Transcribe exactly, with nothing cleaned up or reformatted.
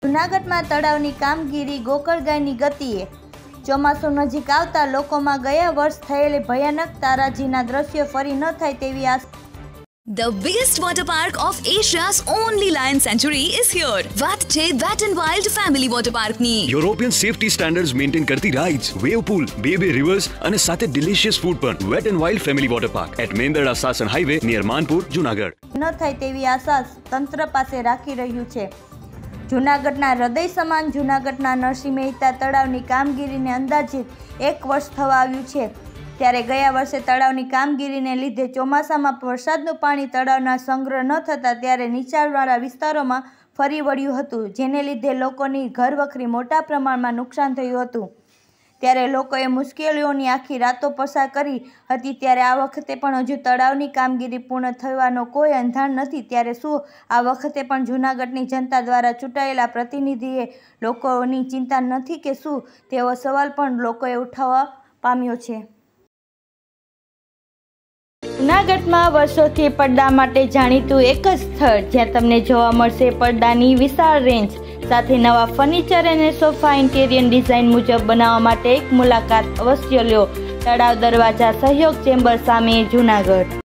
જૂનાગઢમાં તળાવની કામગીરી ગોકળગાયની ગતિએ। ચોમાસું નજીક આવતા લોકોમાં ગયા વર્ષ થયેલી ભયાનક તારાજીના દ્રશ્યો ફરી ન થાય તેવી આશા। The biggest water park of Asia's only lion sanctuary is here. વાત છે Wet n Wild Family Water Park ની। યુરોપિયન સેફટી સ્ટેન્ડર્ડ્સ મેન્ટેન કરતી રાઇડ્સ, વેવ પૂલ, બે બે રિવર્સ અને સાથે ડિલિશિયસ ફૂડ પણ। Wet and wild family water park at Mendarda Sasan highway near Manpur, Junagadh. ન થાય તેવી આશા તંત્ર પાસે રાખી રહ્યું છે। જૂનાગઢના હૃદય સમાન જૂનાગઢના નરસિંહ મહેતા તળાવની કામગીરીને અંદાજિત એક વર્ષ થવા આવ્યું છે। ત્યારે ગયા વર્ષે તળાવની કામગીરીને લીધે ચોમાસામાં વરસાદનું પાણી તળાવના સંગ્રહ ન થતાં ત્યારે નીચાણવાળા વિસ્તારોમાં ફરી વળ્યું હતું, જેને લીધે લોકોની ઘરવખરી મોટા પ્રમાણમાં નુકસાન થયું હતું। ત્યારે લોકોએ મુશ્કેલીઓની આખી રાતો પસાર કરી હતી। ત્યારે આ વખતે પણ હજુ તળાવની કામગીરી પૂર્ણ થવાનો કોઈ અંધાર નથી। ત્યારે શું આ વખતે પણ જૂનાગઢની જનતા દ્વારા ચૂંટાયેલા પ્રતિનિધિએ લોકોની ચિંતા નથી કે શું, તેવો સવાલ પણ લોકોએ ઉઠાવવા પામ્યો છે। જૂનાગઢમાં વર્ષોથી પડદા માટે જાણીતું એક જ સ્થળ જ્યાં તમને જોવા મળશે પડદાની વિશાળ રેન્જ સાથે નવા ફર્નિચર અને સોફા ઇન્ટેરિયર ડિઝાઇન મુજબ બનાવવા માટે એક મુલાકાત અવશ્ય લો। તળાવ દરવાજા સહયોગ ચેમ્બર સામે, જૂનાગઢ।